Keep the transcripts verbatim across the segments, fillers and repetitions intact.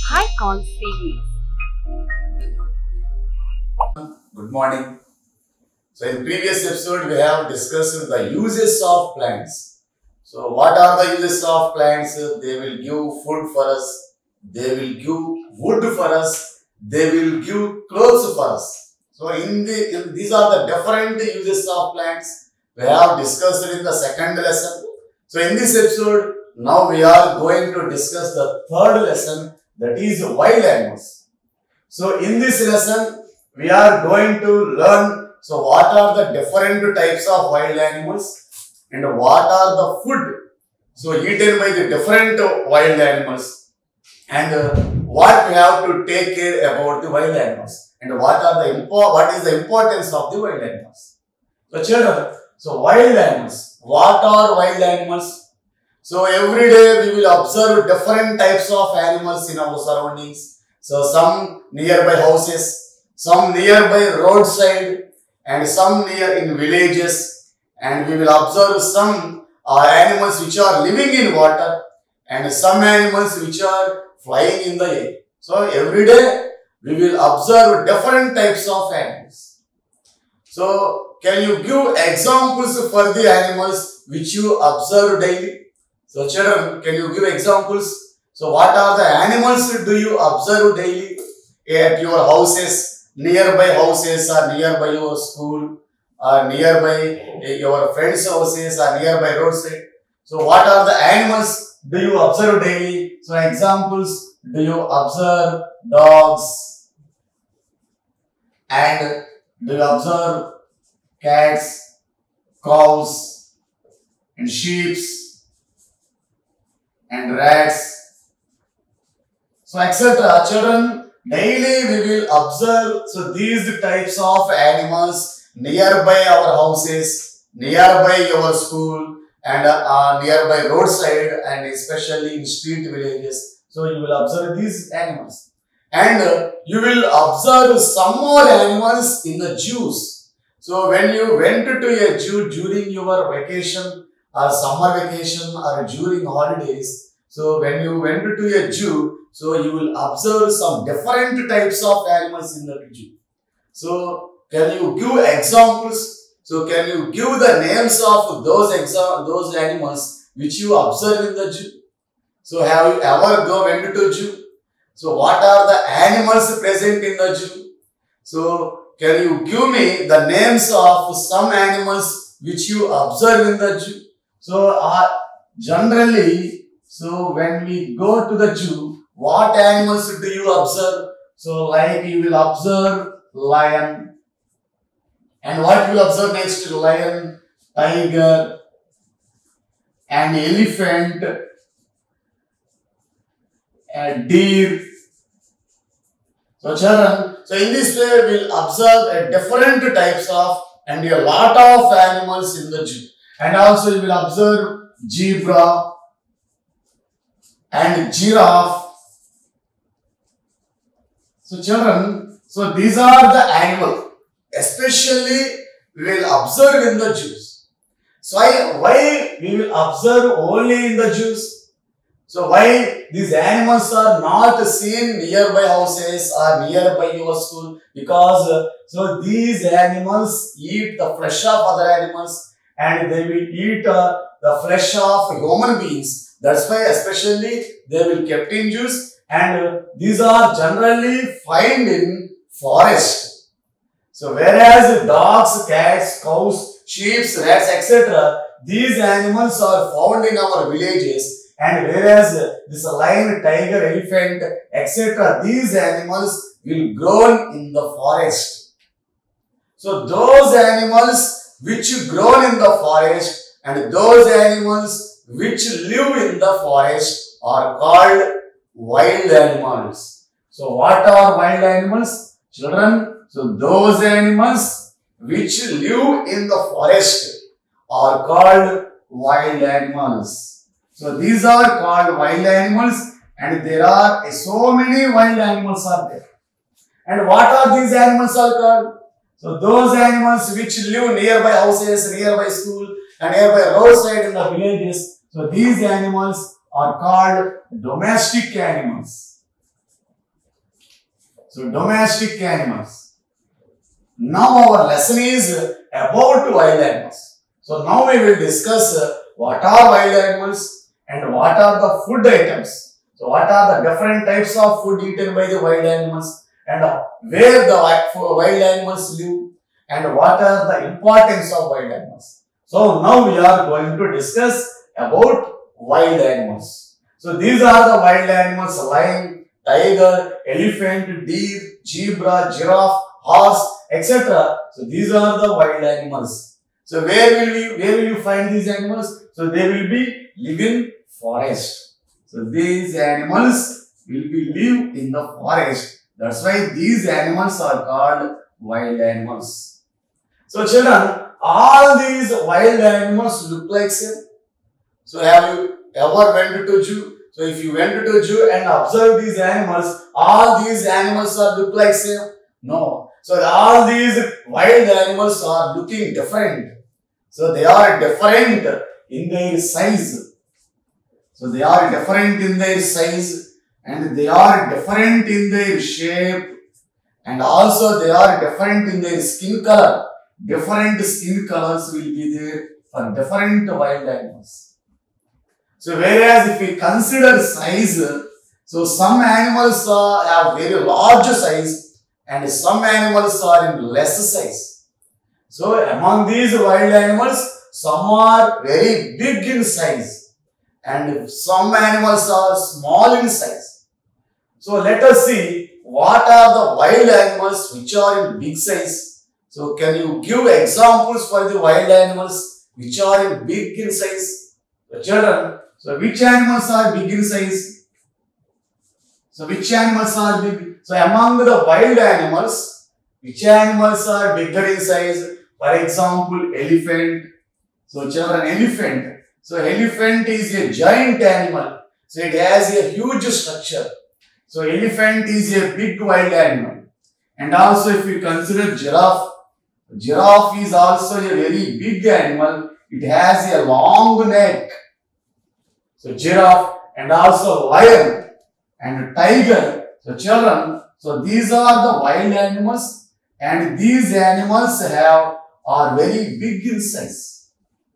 Icon series. Good morning. So in previous episode we have discussed the uses of plants. So what are the uses of plants? They will give food for us, they will give wood for us, they will give clothes for us. So in the in, these are the different uses of plants we have discussed in the second lesson. So in this episode now we are going to discuss the third lesson, that is wild animals. So in this lesson we are going to learn so what are the different types of wild animals and what are the food so eaten by the different wild animals, and uh, what we have to take care about the wild animals, and what are the impo what is the importance of the wild animals. So children, so wild animals, what are wild animals? So every day we will observe different types of animals in our surroundings. So some nearby houses, some nearby roadside, and some near in villages, and we will observe some uh, animals which are living in water and some animals which are flying in the air. So every day we will observe different types of animals. So can you give examples for the animals which you observe daily? So children, can you give examples? So what are the animals do you observe daily at your houses, nearby houses, or nearby your school, or nearby your friends' houses, or nearby roadside? So what are the animals do you observe daily? So examples, do you observe dogs, and do you observe cats, cows, and sheep, and rats, so et cetera. Children, daily we will observe so these types of animals nearby our houses, nearby your school, and uh, nearby roadside, and especially in street villages. So you will observe these animals, and uh, you will observe some more animals in the zoos. So when you went to a zoo during your vacation or summer vacation or during holidays, so when you went to a zoo, so you will observe some different types of animals in the zoo. So can you give examples? So can you give the names of those exa those animals which you observe in the zoo? So have you ever go went to zoo? So what are the animals present in the zoo? So can you give me the names of some animals which you observe in the zoo? So uh, generally, so when we go to the zoo, what animals do you observe? So like you will observe lion, and what you will observe next? Lion, tiger, and elephant, and deer. So children, so in this way we will observe a different types of and a lot of animals in the zoo. And also you will observe zebra and giraffe. So children, so these are the animals, especially we will observe in the zoos. So why, why we will observe only in the zoos? So why these animals are not seen nearby houses or nearby your school? Because uh, so these animals eat the flesh of other animals, and they will eat uh, the flesh of human beings. That's why especially they will kept in zoos, and uh, these are generally found in forest. So whereas dogs, cats, cows, sheep, rats, et cetera, these animals are found in our villages. And whereas this lion, tiger, elephant, et cetera, these animals will grow in the forest. So those animals which grow in the forest and those animals which live in the forest are called wild animals. So what are wild animals, children? So those animals which live in the forest are called wild animals. So these are called wild animals, and there are so many wild animals are there. And what are these animals are called? So those animals which live nearby houses, nearby school, and nearby roadside in the villages. So these animals are called domestic animals. So domestic animals. Now our lesson is about wild animals. So now we will discuss what are wild animals and what are the food items. So what are the different types of food eaten by the wild animals and where the wild animals live and what are the importance of wild animals. So now we are going to discuss about wild animals. So these are the wild animals: lion, tiger, elephant, deer, zebra, giraffe, horse, et cetera. So these are the wild animals. So where will we where will you find these animals? So they will be live in forest. So these animals will be live in the forest. That's why these animals are called wild animals. So children, all these wild animals look like same. So have you ever went to zoo? So if you went to zoo and observe these animals, all these animals are look like same? No. So all these wild animals are looking different. So they are different in their size. So they are different in their size and they are different in their shape and also they are different in their skin color. Different skin colors will be there for different wild animals. So whereas if we consider size, so some animals are, have very large size and some animals are in less size. So among these wild animals, some are very big in size and some animals are small in size. So let us see what are the wild animals which are in big size. So can you give examples for the wild animals which are in big in size? So children, so which animals are big in size? So which animals are big? So among the wild animals, which animals are bigger in size? For example, elephant. So children, elephant. So elephant is a giant animal. So it has a huge structure. So elephant is a big wild animal. And also if we consider giraffe, giraffe is also a very big animal. It has a long neck. So giraffe and also lion and tiger. So children, so these are the wild animals and these animals have are very big in size.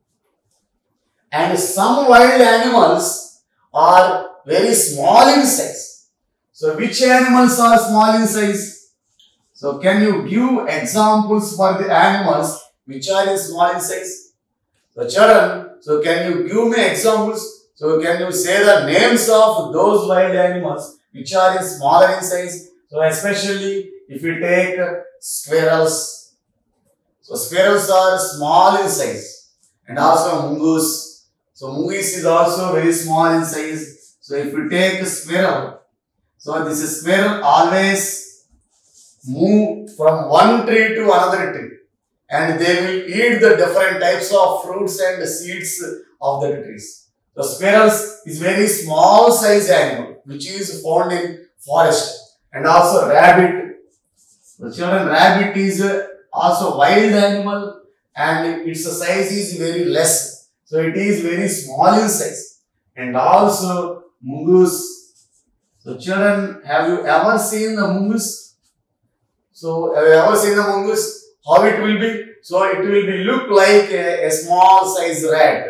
And some wild animals are very small in size. So which animals are small in size? So can you give examples for the animals which are in small in size? So children, so can you give me examples? So can you say the names of those wild animals which are in smaller in size? So especially if you take squirrels. So squirrels are small in size and also mongoose. So mongoose is also very small in size. So if you take a squirrel, so this squirrel always move from one tree to another tree and they will eat the different types of fruits and seeds of the trees. So squirrels is very small size animal which is found in forest and also rabbit. So children, rabbit is also wild animal and its size is very less. So it is very small in size and also mongoose. So children, have you ever seen the mongoose? So have you ever seen the mongoose? How it will be? So it will be look like a, a small size rat.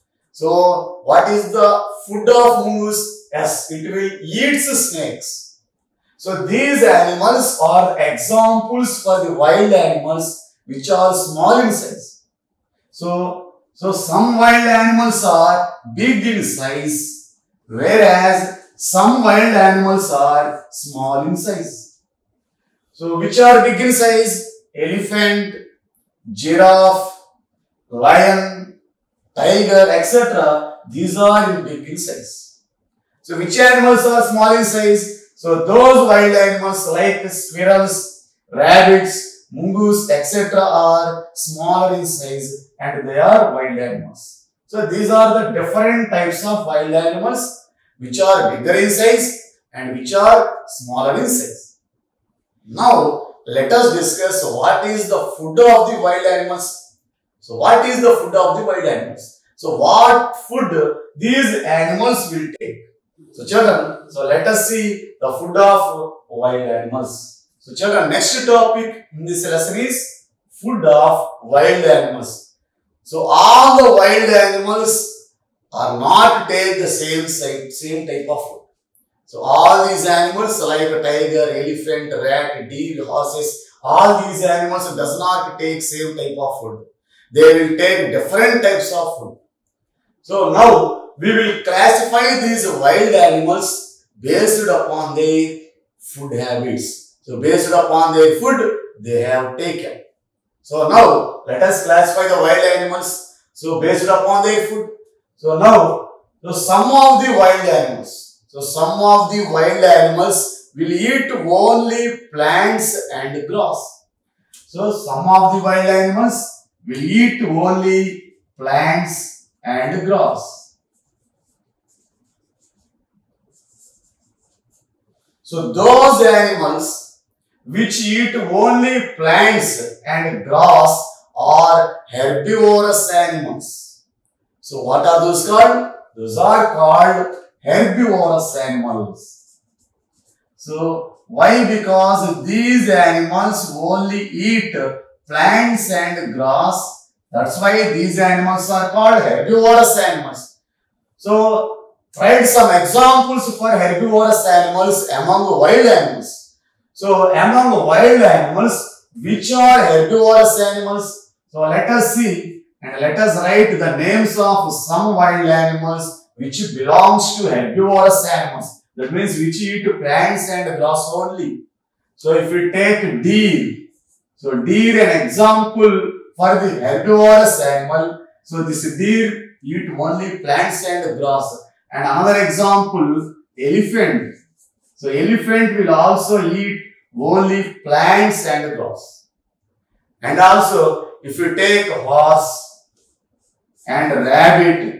So what is the food of mongoose? Yes, it will eat snakes. So these animals are examples for the wild animals which are small in size. So, so some wild animals are big in size, whereas some wild animals are small in size. So which are big in size? Elephant, giraffe, lion, tiger, et cetera. These are in big in size. So which animals are small in size? So those wild animals like squirrels, rabbits, mongoose, et cetera are smaller in size and they are wild animals. So these are the different types of wild animals which are bigger in size and which are smaller in size. Now let us discuss what is the food of the wild animals. So what is the food of the wild animals? So what food these animals will take? So children, so let us see the food of wild animals. So children, next topic in this lesson is food of wild animals. So all the wild animals are not take the same same type of food. So all these animals like a tiger, elephant, rat, deer, horses, all these animals does not take same type of food. They will take different types of food. So now we will classify these wild animals based upon their food habits. So based upon their food they have taken. So now let us classify the wild animals. So based upon their food. So now so some of the wild animals. So some of the wild animals will eat only plants and grass. So some of the wild animals will eat only plants and grass. So those animals which eat only plants and grass are herbivorous animals. So what are those called? Those are called herbivorous animals. So why? Because these animals only eat plants and grass. That's why these animals are called herbivorous animals. So write some examples for herbivorous animals among wild animals. So among wild animals, which are herbivorous animals? So let us see and let us write the names of some wild animals which belongs to herbivorous animals. That means which eat plants and grass only. So if we take deer, so deer an example for the herbivorous animal. So this deer eat only plants and grass. And another example, elephant. So elephant will also eat only plants and grass. And also if you take horse and rabbit,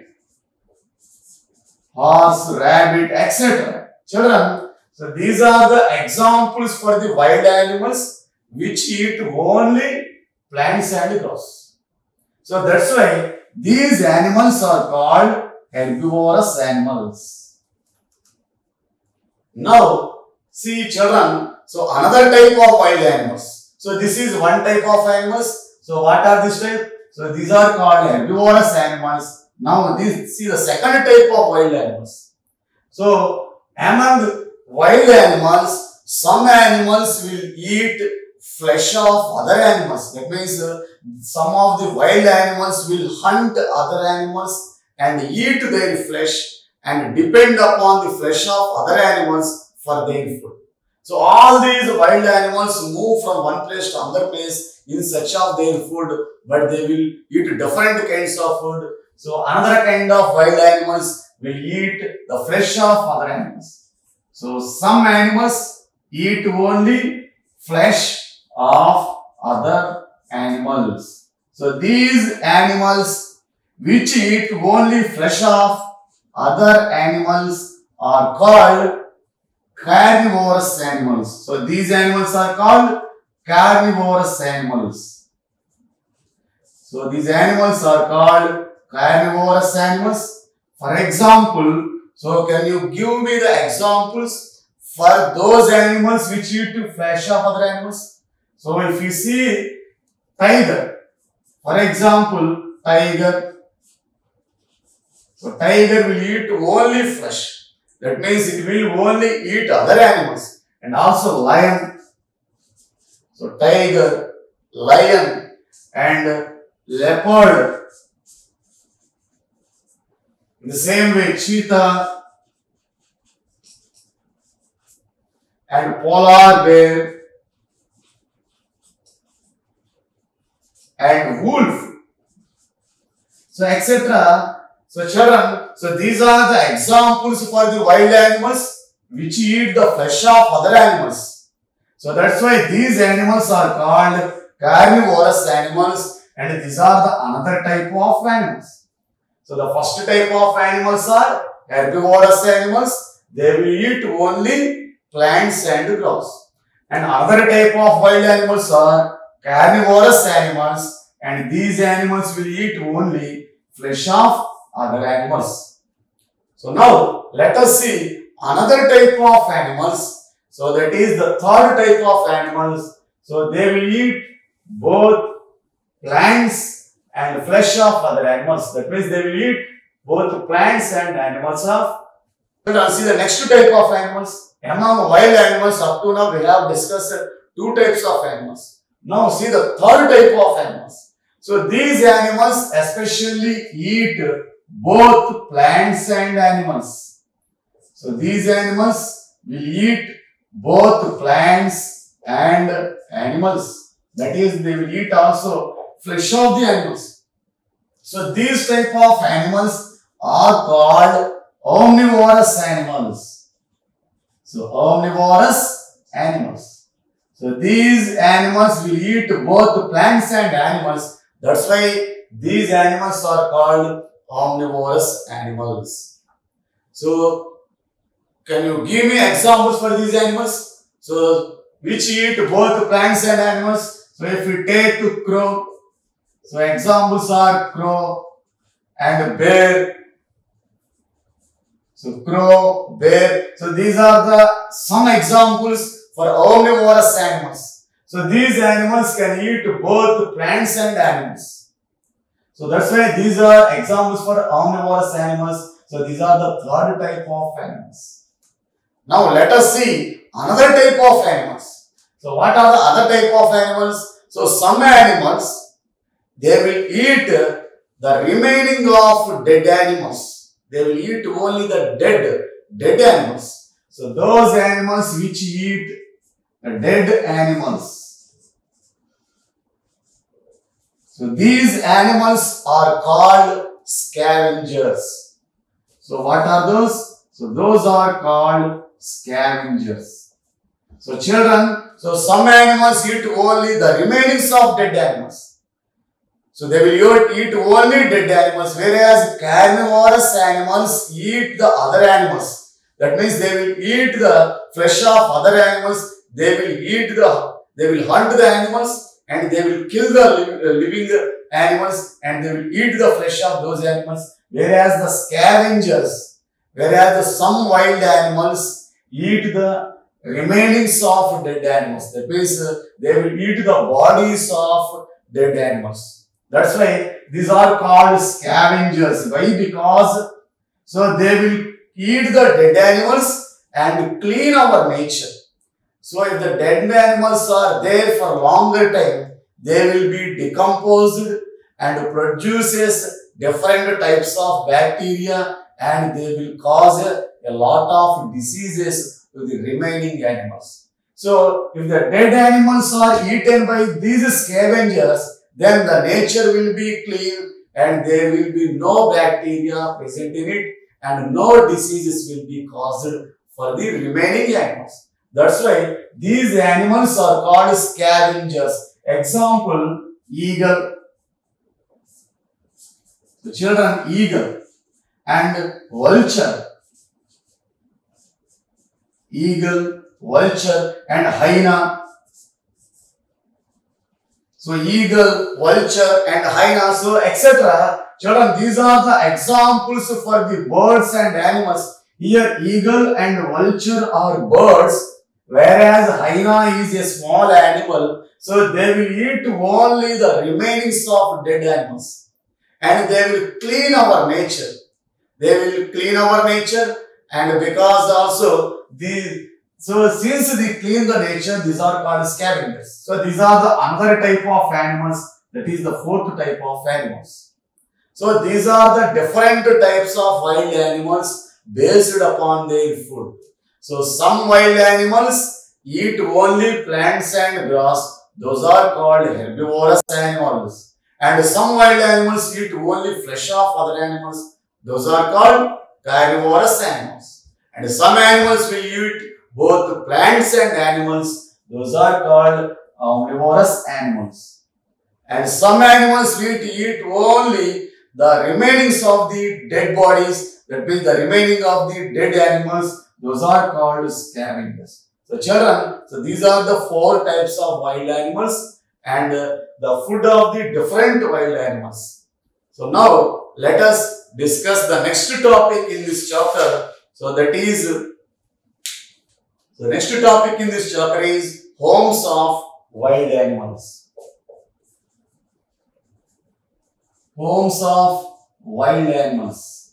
horse, rabbit, et cetera. Children, so these are the examples for the wild animals which eat only plants and grass. So that's why these animals are called herbivorous animals. Now, see children, so another type of wild animals. So this is one type of animals. So what are these type? So these are called herbivorous animals. Now this see the second type of wild animals. So among wild animals, some animals will eat flesh of other animals. That means uh, some of the wild animals will hunt other animals and eat their flesh and depend upon the flesh of other animals for their food. So all these wild animals move from one place to another place in search of their food, but they will eat different kinds of food. So another kind of wild animals will eat the flesh of other animals. So some animals eat only flesh of other animals. So these animals which eat only flesh of other animals are called carnivorous animals. So these animals are called carnivorous animals. So these animals are called carnivorous animals. For example, so can you give me the examples for those animals which eat flesh of other animals? So if you see tiger, for example, tiger. So tiger will eat only flesh. That means it will only eat other animals. And also lion. So tiger, lion and leopard. In the same way, cheetah and polar bear and wolf. So et cetera. So children, so these are the examples for the wild animals which eat the flesh of other animals. So that's why these animals are called carnivorous animals, and these are the another type of animals. So the first type of animals are herbivorous animals. They will eat only plants and grass. And other type of wild animals are carnivorous animals, and these animals will eat only flesh of other animals. So now let us see another type of animals. So that is the third type of animals. So they will eat both plants and flesh of other animals. That means they will eat both plants and animals of. Let's see the next type of animals. Among wild animals, up to now we have discussed two types of animals. Now see the third type of animals. So these animals especially eat both plants and animals. So these animals will eat both plants and animals. That is, they will eat also flesh of the animals. So these type of animals are called omnivorous animals. So omnivorous animals. So these animals will eat both plants and animals. That's why these animals are called omnivorous animals. So can you give me examples for these animals? So which eat both plants and animals? So if we take to crow, so examples are crow and bear. So crow, bear. So these are the some examples for omnivorous animals. So these animals can eat both plants and animals. So that's why these are examples for omnivorous animals. So these are the third type of animals. Now let us see another type of animals. So what are the other type of animals? So some animals, they will eat the remaining of dead animals. They will eat only the dead, dead animals. So those animals which eat the dead animals. So these animals are called scavengers. So what are those? So those are called scavengers. So children, so some animals eat only the remainings of dead animals. So they will eat only dead animals, whereas carnivorous animals eat the other animals. That means they will eat the flesh of other animals. They will eat the, they will hunt the animals and they will kill the living animals and they will eat the flesh of those animals. Whereas the scavengers, whereas the some wild animals eat the remainings of dead animals. That means uh, they will eat the bodies of dead animals. That's why these are called scavengers. Why? Because so they will eat the dead animals and clean our nature. So if the dead animals are there for longer time, they will be decomposed and produces different types of bacteria and they will cause a, a lot of diseases to the remaining animals. So if the dead animals are eaten by these scavengers, then the nature will be clean and there will be no bacteria present in it and no diseases will be caused for the remaining animals. That's why these animals are called scavengers. Example, eagle. The children, eagle and vulture. Eagle, vulture and hyena. So eagle, vulture and hyena, so et cetera. Children, these are the examples for the birds and animals. Here eagle and vulture are birds, whereas hyena is a small animal. So they will eat only the remainings of dead animals. And they will clean our nature. They will clean our nature and because also the so since they clean the nature, these are called scavengers. So these are the another type of animals, that is the fourth type of animals. So these are the different types of wild animals based upon their food. So some wild animals eat only plants and grass. Those are called herbivorous animals. And some wild animals eat only flesh of other animals. Those are called carnivorous animals. And some animals will eat both plants and animals. Those are called omnivorous animals. And some animals will eat only the remainings of the dead bodies. That means the remaining of the dead animals. Those are called scavengers. So children, so these are the four types of wild animals and uh, the food of the different wild animals. So now let us discuss the next topic in this chapter. So that is, the next topic in this chapter is homes of wild animals. Homes of wild animals.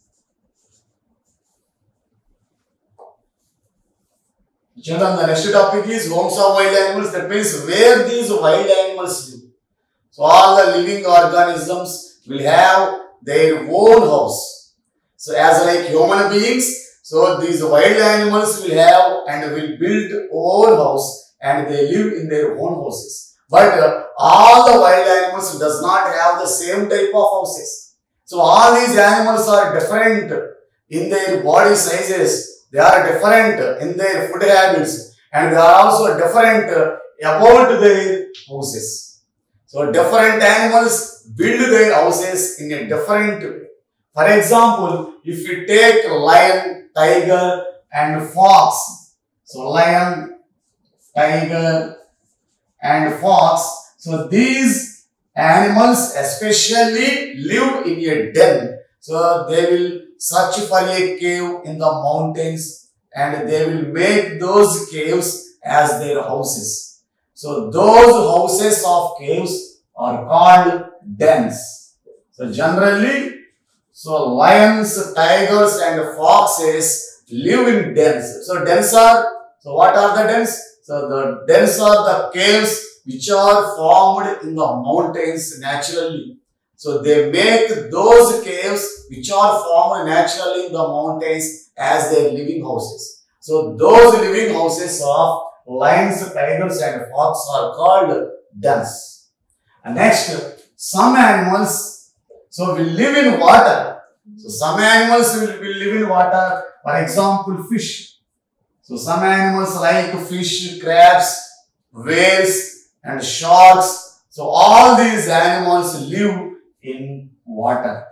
Children, the next topic is homes of wild animals. That means where these wild animals live. So all the living organisms will have their own house. So as like human beings, so these wild animals will have and will build own house and they live in their own houses. But uh, all the wild animals does not have the same type of houses. So all these animals are different in their body sizes. They are different in their food habits and they are also different about their houses. So different animals build their houses in a different way. For example, if you take lion, tiger and fox. So lion, tiger and fox. So these animals especially live in a den. So they will search for a cave in the mountains and they will make those caves as their houses. So those houses of caves are called dens. So generally, so lions, tigers and foxes live in dens. So dens are, so what are the dens? So the dens are the caves which are formed in the mountains naturally. So they make those caves which are formed naturally in the mountains as their living houses. So those living houses of lions, tigers and fox are called dens. And next, some animals so will live in water. So some animals will, will live in water. For example, fish. So some animals like fish, crabs, whales and sharks. So all these animals live in water.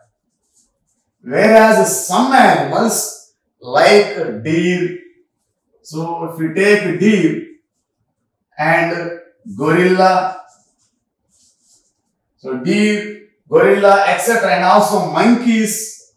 Whereas some animals like deer. So if you take deer and gorilla. So deer, gorilla, et cetera and also monkeys.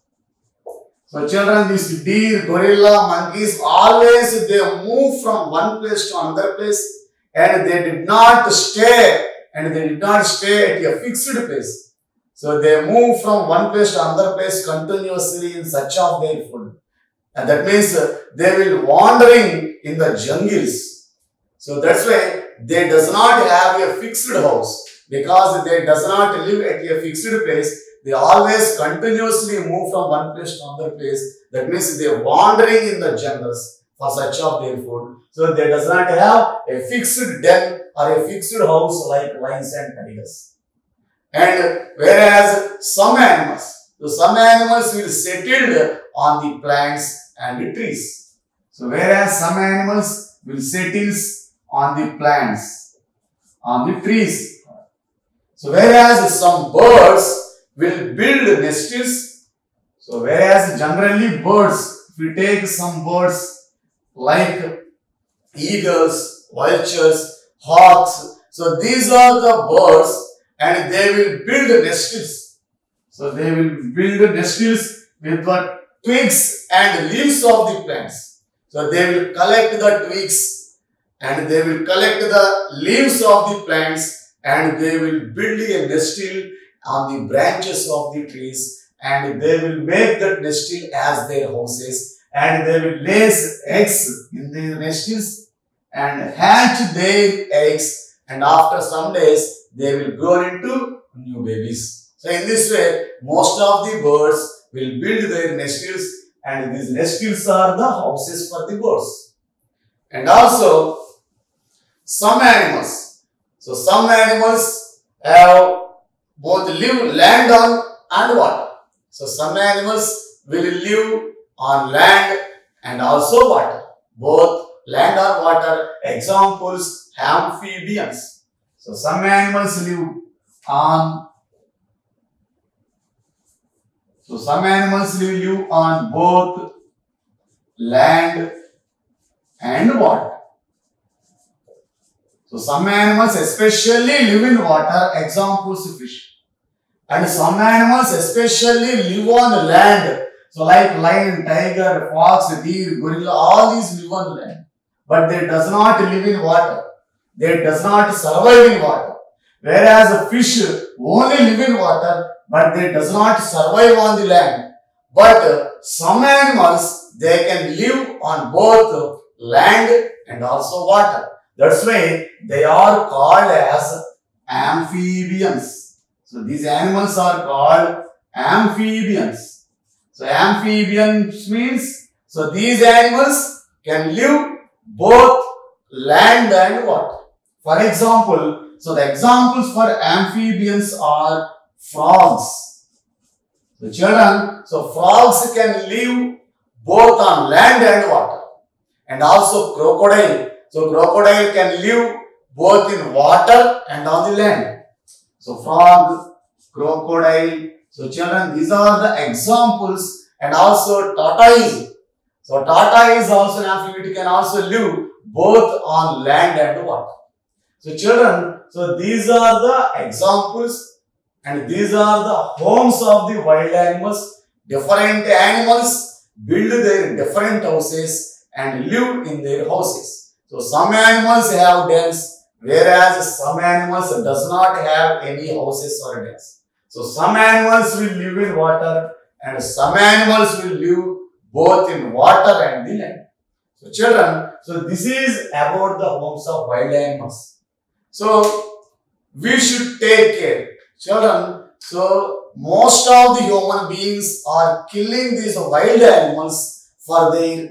So children, these deer, gorilla, monkeys, always they move from one place to another place and they did not stay and they did not stay at a fixed place. So they move from one place to another place continuously in search of their food. And that means uh, they will wandering in the jungles. So that's why they does not have a fixed house. Because they does not live at a fixed place, they always continuously move from one place to another place. That means they are wandering in the jungles for search of their food. So they does not have a fixed den or a fixed house like lions and tigers. And whereas some animals, so some animals will settle on the plants and the trees. So whereas some animals will settle on the plants, on the trees. So whereas some birds will build nests. So whereas generally birds, if you take some birds like eagles, vultures, hawks. So these are the birds and they will build nests. So they will build nests with the twigs and leaves of the plants. So they will collect the twigs and they will collect the leaves of the plants and they will build a nestle on the branches of the trees and they will make that nestle as their houses and they will lay eggs in the nestles and hatch their eggs and after some days they will grow into new babies. So in this way, most of the birds will build their nestles and these nestles are the houses for the birds. And also some animals. So some animals have both live land on and water. So some animals will live on land and also water. Both land or water. Examples, amphibians. So some animals live on So some animals will live on both land and water. So some animals especially live in water, examples fish. And some animals especially live on land. So like lion, tiger, fox, deer, gorilla, all these live on land. But they does not live in water. They does not survive in water. Whereas a fish only live in water, but they does not survive on the land. But uh, some animals, they can live on both land and also water. That's why they are called as amphibians. So these animals are called amphibians. So amphibians means, so these animals can live both land and water. For example, so the examples for amphibians are frogs. So children, so frogs can live both on land and water. And also crocodile. So crocodile can live both in water and on the land. So frog, crocodile. So children, these are the examples. And also tortoise. So tortoise is also an amphibian, can also live both on land and water. So children, so these are the examples and these are the homes of the wild animals. Different animals build their different houses and live in their houses. So some animals have dens, whereas some animals does not have any houses or dens. So some animals will live in water and some animals will live both in water and the land. So children, so this is about the homes of wild animals. So we should take care. Children, so most of the human beings are killing these wild animals for their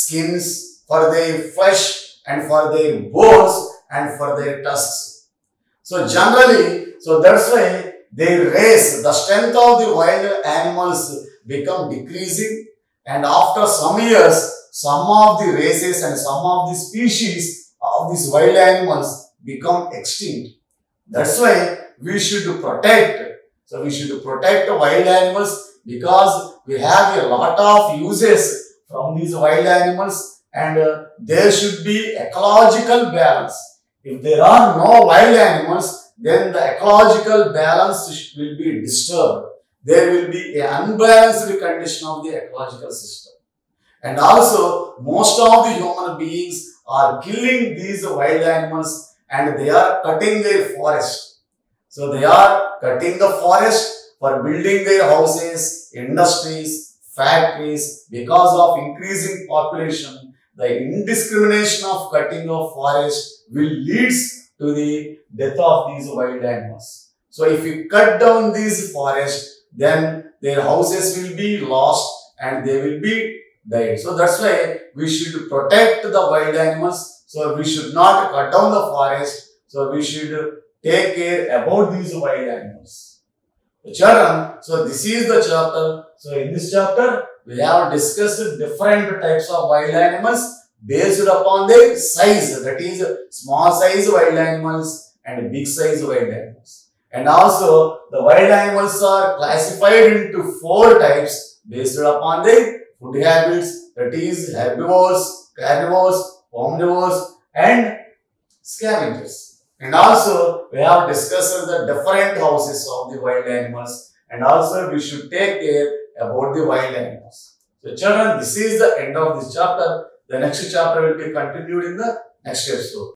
skins, for their flesh and for their bones and for their tusks. So generally, so that's why their race, the strength of the wild animals become decreasing, and after some years, some of the races and some of the species of these wild animals become extinct. That's why we should protect. So we should protect the wild animals because we have a lot of uses from these wild animals, and uh, there should be ecological balance. If there are no wild animals, then the ecological balance will be disturbed. There will be an unbalanced condition of the ecological system. And also, most of the human beings are killing these wild animals and they are cutting their forest. So they are cutting the forest for building their houses, industries, factories. Because of increasing population, the indiscrimination of cutting of forest will lead to the death of these wild animals. So if you cut down these forests, then their houses will be lost and they will be died. So that's why we should protect the wild animals. So we should not cut down the forest. So we should take care about these wild animals. So children, so this is the chapter. So in this chapter, we have discussed different types of wild animals based upon their size. That is small size wild animals and big size wild animals. And also the wild animals are classified into four types based upon their food habits. That is herbivores, carnivores, omnivores and scavengers. And also we have discussed the different houses of the wild animals, and also we should take care about the wild animals. So children, this is the end of this chapter. The next chapter will be continued in the next episode.